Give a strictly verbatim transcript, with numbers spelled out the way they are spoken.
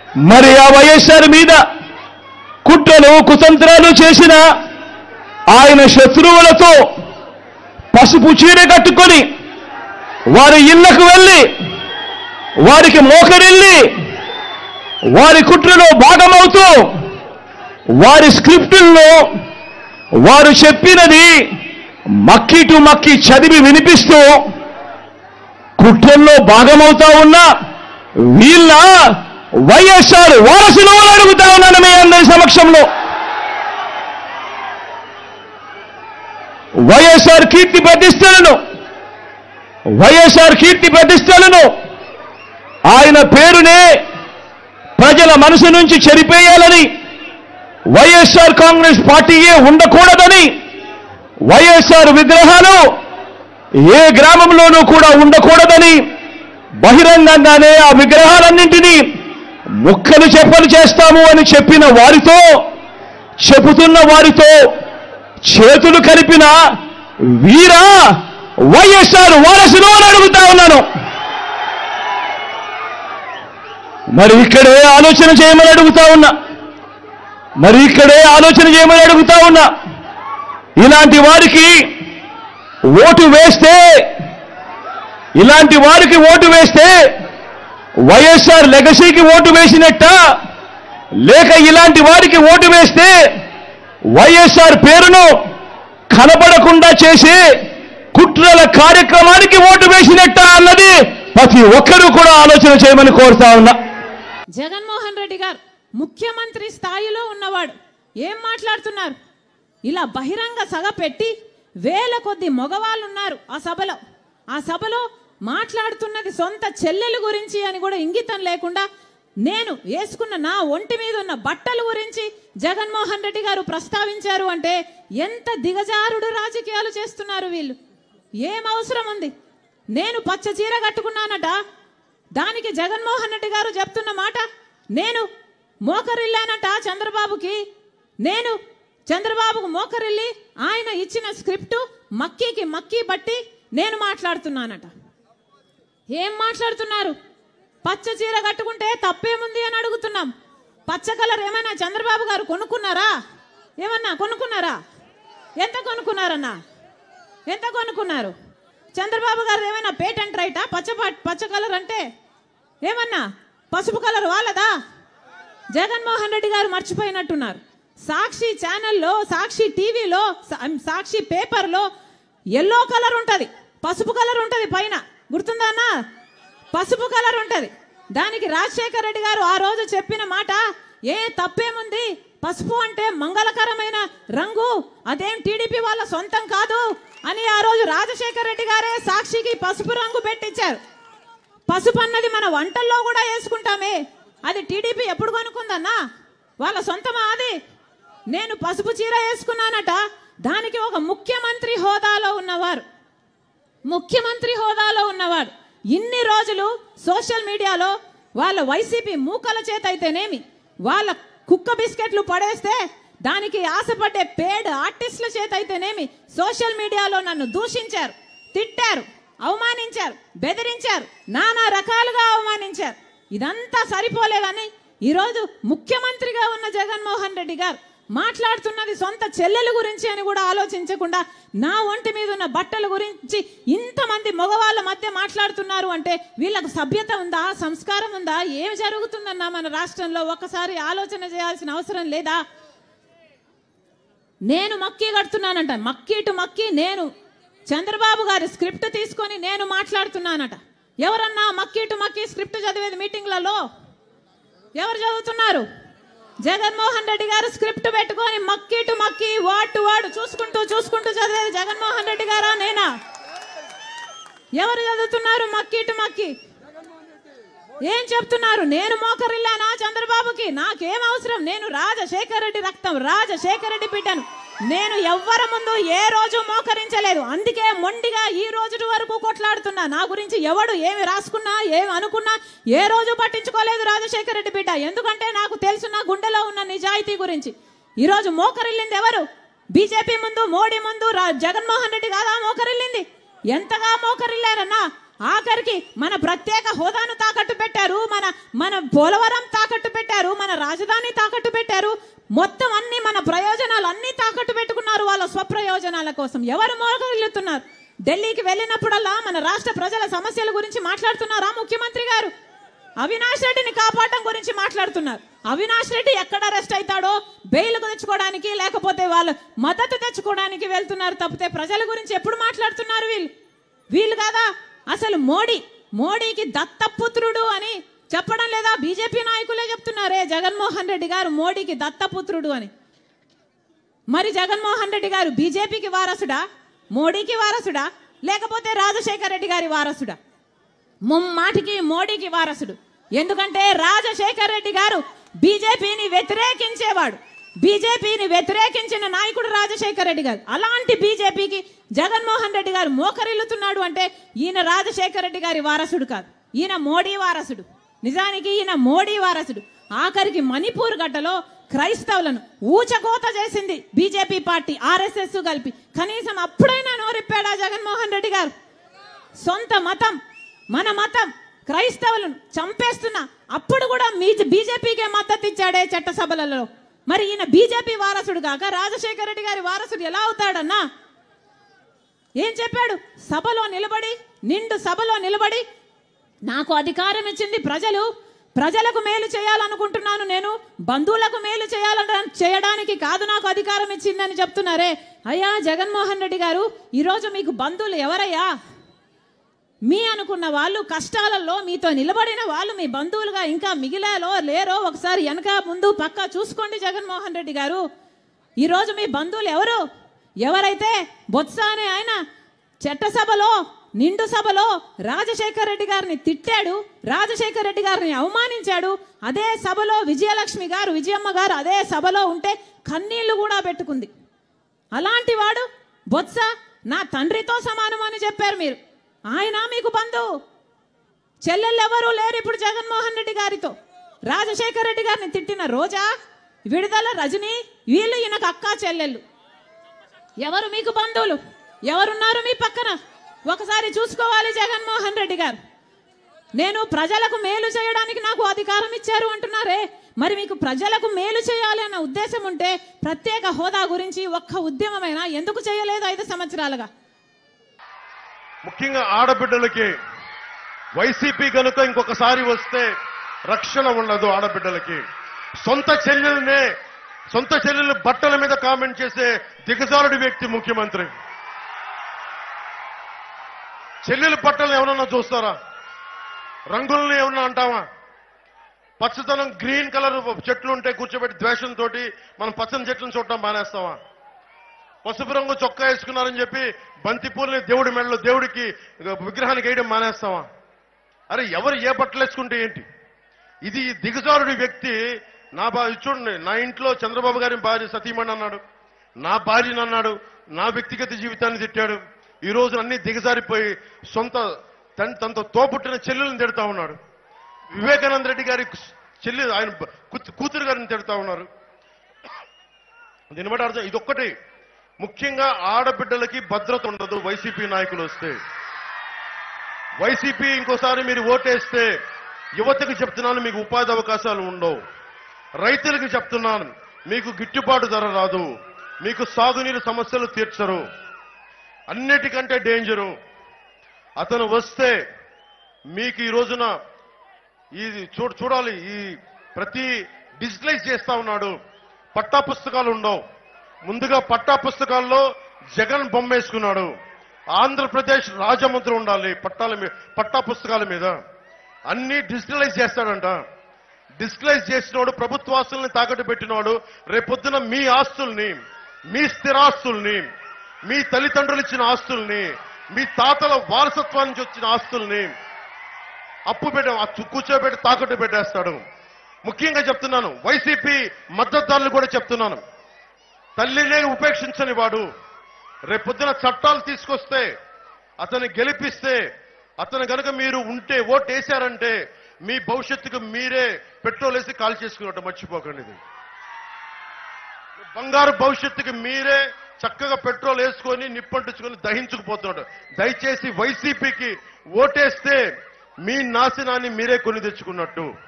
మరి ఆ వైఎస్ఆర్ మీద కుట్రలు కుతంత్రాలు చేసిన ఆయన శత్రువులతో పసుపు చీర కట్టుకొని వారి ఇళ్లకు వెళ్ళి వారికి మోకరిల్లి వారి కుట్రలో భాగమవుతూ వారి స్క్రిప్టుల్లో వారు చెప్పినది మక్కి టు మక్కి చదివి వినిపిస్తూ కుట్రల్లో భాగమవుతా ఉన్న వీళ్ళ వైఎస్ఆర్ వారసులు అడుగుతా ఉన్నాను మీ అందరి సమక్షంలో. వైఎస్ఆర్ కీర్తి ప్రతిష్టలను వైఎస్ఆర్ కీర్తి ప్రతిష్టలను ఆయన పేరునే ప్రజల మనసు నుంచి చెరిపేయాలని, వైఎస్ఆర్ కాంగ్రెస్ పార్టీయే ఉండకూడదని, వైఎస్ఆర్ విగ్రహాలు ఏ గ్రామంలోనూ కూడా ఉండకూడదని బహిరంగంగానే ఆ విగ్రహాలన్నింటినీ ముక్కలు చెప్పలు చేస్తాము అని చెప్పిన వారితో, చెబుతున్న వారితో చేతులు కలిపిన వీరా వైఎస్ఆర్ వారసులు అని అడుగుతా ఉన్నాను. మరి ఇక్కడే ఆలోచన చేయమని అడుగుతా ఉన్నా మరి ఇక్కడే ఆలోచన చేయమని అడుగుతా ఉన్నా ఇలాంటి వారికి ఓటు వేస్తే ఇలాంటి వారికి ఓటు వేస్తే వైఎస్ఆర్ లెగసీకి ఓటు వేసినట్ట, లేక ఇలాంటి వారికి ఓటు వేస్తే వైఎస్ఆర్ పేరును కనబడకుండా చేసే కుట్రల కార్యక్రమానికి ఓటు వేసినట్ట అన్నది ప్రతి ఒక్కరూ కూడా ఆలోచన చేయమని కోరుతా ఉన్నా. జగన్మోహన్ రెడ్డి గారు ముఖ్యమంత్రి స్థాయిలో ఉన్నవాడు ఏం మాట్లాడుతున్నారు? ఇలా బహిరంగ సభ పెట్టి వేల కొద్ది మగవాళ్ళు ఉన్నారు ఆ సభలో. ఆ సభలో మాట్లాడుతున్నది సొంత చెల్లెల గురించి అని కూడా ఇంగితం లేకుండా నేను వేసుకున్న నా ఒంటి మీద ఉన్న బట్టల గురించి జగన్మోహన్ రెడ్డి గారు ప్రస్తావించారు అంటే ఎంత దిగజారుడు రాజకీయాలు చేస్తున్నారు వీళ్ళు. ఏం అవసరం ఉంది? నేను పచ్చ చీర కట్టుకున్నానట, దానికి జగన్మోహన్ రెడ్డి గారు చెప్తున్న మాట నేను మోకరిల్లానట చంద్రబాబుకి, నేను చంద్రబాబుకు మోకరిల్లి ఆయన ఇచ్చిన స్క్రిప్టు మక్కీకి మక్కీ బట్టి నేను మాట్లాడుతున్నానట. ఏం మాట్లాడుతున్నారు? పచ్చ చీర కట్టుకుంటే తప్పేముంది అని అడుగుతున్నాం. పచ్చ కలర్ ఏమైనా చంద్రబాబు గారు కొనుక్కున్నారా? ఏమన్నా కొనుక్కున్నారా? ఎంత కొనుక్కున్నారన్నా? ఎంత కొనుక్కున్నారు? చంద్రబాబు గారు ఏమైనా పేటెంట్ రైటా పచ్చ పచ్చ కలర్ అంటే? ఏమన్నా పసుపు కలర్ వాళ్ళదా? జగన్మోహన్ రెడ్డి గారు మర్చిపోయినట్టున్నారు. సాక్షి ఛానల్లో, సాక్షి టీవీలో, సాక్షి పేపర్లో ఎల్లో కలర్ ఉంటుంది, పసుపు కలర్ ఉంటుంది పైన, గుర్తుందా అన్న? పసుపు కలర్ ఉంటుంది. దానికి రాజశేఖర్ రెడ్డి గారు ఆ రోజు చెప్పిన మాట ఏ తప్పేముంది, పసుపు అంటే మంగళకరమైన రంగు, అదేం టీడీపీ వాళ్ళ సొంతం కాదు అని ఆ రోజు రాజశేఖర్ రెడ్డి గారే సాక్షికి పసుపు రంగు పెట్టించారు. పసుపు అన్నది మన వంటల్లో కూడా వేసుకుంటామే, అది టీడీపీ ఎప్పుడు కొనుక్కుందన్నా? వాళ్ళ సొంతమా అది? నేను పసుపు చీర వేసుకున్నానట, దానికి ఒక ముఖ్యమంత్రి హోదాలో ఉన్నవారు ముఖ్యమంత్రి హోదాలో ఉన్నవాడు ఇన్ని రోజులు సోషల్ మీడియాలో వాళ్ళ వైసీపీ మూకల చేత అయితేనేమి, వాళ్ళ కుక్క బిస్కెట్లు పడేస్తే దానికి ఆశపడ్డే పేడ్ ఆర్టిస్టుల చేత అయితేనేమి సోషల్ మీడియాలో నన్ను దూషించారు, తిట్టారు, అవమానించారు, బెదిరించారు, నానా రకాలుగా అవమానించారు. ఇదంతా సరిపోలే కానీ ఈరోజు ముఖ్యమంత్రిగా ఉన్న జగన్మోహన్ రెడ్డి గారు మాట్లాడుతున్నది సొంత చెల్లెల గురించి అని కూడా ఆలోచించకుండా నా ఒంటి మీద ఉన్న బట్టల గురించి ఇంతమంది మగవాళ్ళ మధ్య మాట్లాడుతున్నారు అంటే వీళ్ళకు సభ్యత ఉందా? సంస్కారం ఉందా? ఏం జరుగుతుందన్నా మన రాష్ట్రంలో? ఒక్కసారి ఆలోచన చేయాల్సిన అవసరం లేదా? నేను మక్కీ కడుతున్నానంట, మక్కీ టు మక్కీ నేను చంద్రబాబు గారి స్క్రిప్ట్ తీసుకొని నేను మాట్లాడుతున్నానట. ఎవరన్నా మక్కీ టు మక్కీ స్క్రిప్ట్ చదివేది మీటింగ్లలో? ఎవరు చదువుతున్నారు? జగన్మోహన్ రెడ్డి గారు స్క్రిప్ట్ పెట్టుకొని మక్కీ టు మక్కీ వర్డ్ టు వర్డ్ చూసుకుంటూ చూసుకుంటూ చదివేది జగన్మోహన్ రెడ్డి గారా నేనా? ఎవరు చదువుతున్నారు మక్కీ టు మక్కీ? ఏం చెప్తున్నారు? నేను మోకరిల్లానా చంద్రబాబుకి? నాకేం అవసరం? నేను రాజశేఖర్ రెడ్డి రక్తం, రాజశేఖర్ రెడ్డి బిడ్డను. నేను ఎవ్వరి ముందు ఏ రోజు మోకరించలేదు, అందుకే మొండిగా ఈ రోజు వరకు కొట్లాడుతున్నా. నా గురించి ఎవడు ఏమి రాసుకున్నా ఏమి అనుకున్నా ఏ రోజు పట్టించుకోలేదు రాజశేఖర రెడ్డి బిడ్డ, ఎందుకంటే నాకు తెలుసు నా గుండెలో ఉన్న నిజాయితీ గురించి. ఈరోజు మోకరిల్లింది ఎవరు? బీజేపీ ముందు, మోడీ ముందు జగన్మోహన్ రెడ్డి కాదా మోకరిల్లింది? ఎంతగా మోకరిల్లారన్నా? ఆఖరికి మన ప్రత్యేక హోదాను తాకట్టు పెట్టారు, మన మన పోలవరం తాకట్టు పెట్టారు, మన రాజధాని తాకట్టు పెట్టారు. మొత్తం అన్ని మన ప్రయోజనాలు అన్ని తాకట్టు పెట్టుకున్నారు వాళ్ళ స్వప్రయోజనాల కోసం. ఎవరు మోగలుతున్నారు? ఢిల్లీకి వెళ్ళినప్పుడల్లా మన రాష్ట్ర ప్రజల సమస్యల గురించి మాట్లాడుతున్నారా ముఖ్యమంత్రి గారు? అవినాష్ రెడ్డిని కాపాడడం గురించి మాట్లాడుతున్నారు. అవినాష్ రెడ్డి ఎక్కడ అరెస్ట్ అవుతాడో బెయిల్కు తెచ్చుకోవడానికి, లేకపోతే వాళ్ళ మద్దతు తెచ్చుకోవడానికి వెళ్తున్నారు తప్పితే ప్రజల గురించి ఎప్పుడు మాట్లాడుతున్నారు వీళ్ళు? వీళ్ళు కాదా అసలు మోడీ మోడీకి దత్తపుత్రుడు అని చెప్పడం లేదా? బీజేపీ నాయకులే చెప్తున్నారే జగన్మోహన్ రెడ్డి గారు మోడీకి దత్తపుత్రుడు అని. మరి జగన్మోహన్ రెడ్డి గారు బీజేపీకి వారసుడా, మోడీకి వారసుడా, లేకపోతే రాజశేఖర రెడ్డి గారి వారసుడా? ముమ్మాటికి మోడీకి వారసుడు. ఎందుకంటే రాజశేఖర రెడ్డి గారు బీజేపీని వ్యతిరేకించేవాడు. బీజేపీని వ్యతిరేకించిన నాయకుడు రాజశేఖర రెడ్డి గారు. అలాంటి బీజేపీకి జగన్మోహన్ రెడ్డి గారు మోకరిల్లుతున్నాడు అంటే ఈయన రాజశేఖర రెడ్డి గారి వారసుడు కాదు, ఈయన మోడీ వారసుడు. నిజానికి ఈయన మోడీ వారసుడు. ఆఖరికి మణిపూర్ గడ్డలో క్రైస్తవులను ఊచకోత చేసింది బీజేపీ పార్టీ, ఆర్ఎస్ఎస్ కలిపి. కనీసం అప్పుడైనా నోరిప్పాడా జగన్మోహన్ రెడ్డి గారు? సొంత మతం, మన మతం క్రైస్తవులను చంపేస్తున్నా అప్పుడు కూడా మీ బీజేపీకే మద్దతు ఇచ్చాడే చట్టసభలలో. మరి ఈయన బీజేపీ వారసుడు కాక రాజశేఖర రెడ్డి గారి వారసుడు ఎలా అవుతాడన్నా? ఏం చెప్పాడు? సభలో నిలబడి, నిండు సభలో నిలబడి, నాకు అధికారం ఇచ్చింది ప్రజలు, ప్రజలకు మేలు చేయాలనుకుంటున్నాను, నేను బంధువులకు మేలు చేయాలని చేయడానికి కాదు నాకు అధికారం ఇచ్చిందని చెప్తున్నారే. అయ్యా జగన్మోహన్ రెడ్డి గారు, ఈరోజు మీకు బంధువులు ఎవరయ్యా? మీ అనుకున్న వాళ్ళు, కష్టాలలో మీతో నిలబడిన వాళ్ళు మీ బంధువులుగా ఇంకా మిగిలాలో లేరో ఒకసారి వెనక ముందు పక్క చూసుకోండి జగన్మోహన్ రెడ్డి గారు. ఈరోజు మీ బంధువులు ఎవరు? ఎవరైతే బొత్స అనే ఆయన చట్టసభలో, నిండు సభలో రాజశేఖర రెడ్డి గారిని తిట్టాడు, రాజశేఖర రెడ్డి గారిని అవమానించాడు, అదే సభలో విజయలక్ష్మి గారు, విజయమ్మ గారు అదే సభలో ఉంటే కన్నీళ్లు కూడా పెట్టుకుంది. అలాంటి వాడు బొత్స నా తండ్రితో సమానం అని చెప్పారు మీరు. ఆయన మీకు బంధువు. చెల్లెళ్ళు ఎవరు లేరు ఇప్పుడు జగన్మోహన్ రెడ్డి గారితో. రాజశేఖర రెడ్డి గారిని తిట్టిన రోజా, విడుదల రజని, వీళ్ళు ఈయనకు అక్కా చెల్లెళ్ళు. ఎవరు మీకు బంధువులు? ఎవరున్నారు మీ పక్కన? ఒకసారి చూసుకోవాలి జగన్మోహన్ రెడ్డి గారు. నేను ప్రజలకు మేలు చేయడానికి నాకు అధికారం ఇచ్చారు అంటున్నారే, మరి మీకు ప్రజలకు మేలు చేయాలి అన్న ఉద్దేశం ఉంటే ప్రత్యేక హోదా గురించి ఒక్క ఉద్యమమైనా ఎందుకు చేయలేదు ఐదు సంవత్సరాలుగా? ముఖ్యంగా ఆడబిడ్డలకి వైసీపీ కనుక ఇంకొకసారి వస్తే రక్షణ ఉండదు. ఆడబిడ్డలకి సొంత చెల్లెలనే సొంత చెల్లెలు బట్టల మీద కామెంట్ చేసే దిగజారుడి వ్యక్తి ముఖ్యమంత్రి. చెల్లెల బట్టలు ఎవరన్నా చూస్తారా? రంగుల్ని ఏమన్నా అంటావా? పచ్చదనం గ్రీన్ కలర్ చెట్లు ఉంటే కూర్చోబెట్టి ద్వేషంతో మనం పచ్చని చెట్లను చూడటం మానేస్తావా? పసుపు రంగు చొక్కా వేసుకున్నారని చెప్పి బంతిపూలని దేవుడి మెడలో దేవుడికి విగ్రహానికి వేయడం మానేస్తావా? అరే ఎవరు ఏ బట్టలు వేసుకుంటే ఏంటి? ఇది దిగజారుడి వ్యక్తి. నా భార్య చూడండి, నా ఇంట్లో చంద్రబాబు గారి భార్య సతీమణి అన్నాడు, నా భార్యను అన్నాడు, నా వ్యక్తిగత జీవితాన్ని తిట్టాడు. ఈ రోజు అన్ని దిగజారిపోయి సొంత తనతో తోపుట్టిన చెల్లెలను తిడతా ఉన్నాడు. వివేకానంద రెడ్డి గారి చెల్లి ఆయన కూతురు గారిని తిడతా ఉన్నారు. దీన్ని బట్టి అర్థం ఇదొక్కటి. ముఖ్యంగా ఆడబిడ్డలకి భద్రత ఉండదు వైసీపీ నాయకులు వస్తే. వైసీపీ ఇంకోసారి మీరు ఓటేస్తే యువతకి చెప్తున్నాను, మీకు ఉపాధి అవకాశాలు ఉండవు. రైతులకి చెప్తున్నాను, మీకు గిట్టుబాటు ధర రాదు, మీకు సాగునీరు సమస్యలు తీర్చరు. అన్నిటికంటే డేంజరు అతను వస్తే మీకు ఈ రోజున ఇది చూడ చూడాలి ఈ ప్రతి డిజిటలైజ్ చేస్తా ఉన్నాడు. పట్టా పుస్తకాలు ఉండవు. ముందుగా పట్టా పుస్తకాల్లో జగన్ బొమ్మ వేసుకున్నాడు. ఆంధ్రప్రదేశ్ రాజముద్ర ఉండాలి పట్టాల మీద, పట్టా పుస్తకాల మీద. అన్ని డిజిటలైజ్ చేస్తాడంట. డిజిటలైజ్ చేసినోడు ప్రభుత్వ ఆస్తుల్ని తాకట్టు పెట్టినోడు రేపొద్దున మీ ఆస్తుల్ని, మీ స్థిరాస్తుల్ని, మీ తల్లిదండ్రులు ఇచ్చిన ఆస్తుల్ని, మీ తాతల వారసత్వం నుంచి వచ్చిన ఆస్తుల్ని అప్పు పెట్టి కూర్చోబెట్టి తాకట్టు పెట్టేస్తాడు. ముఖ్యంగా చెప్తున్నాను, వైసీపీ మద్దతుదారులు కూడా చెప్తున్నాను, తల్లినే ఉపేక్షించని వాడు రేపొద్దున చట్టాలు తీసుకొస్తే, అతన్ని గెలిపిస్తే, అతను కనుక మీరు ఉంటే ఓటు వేశారంటే మీ భవిష్యత్తుకు మీరే పెట్రోల్ వేసి కాల్ చేసుకున్నట్టు మర్చిపోకండి. ఇది బంగారు భవిష్యత్తుకి మీరే చక్కగా పెట్రోల్ వేసుకొని నిప్పంటించుకొని దహించుకుపోతున్నాడు. దయచేసి వైసీపీకి ఓటేస్తే మీ నాశనాన్ని మీరే కొని తెచ్చుకున్నట్టు.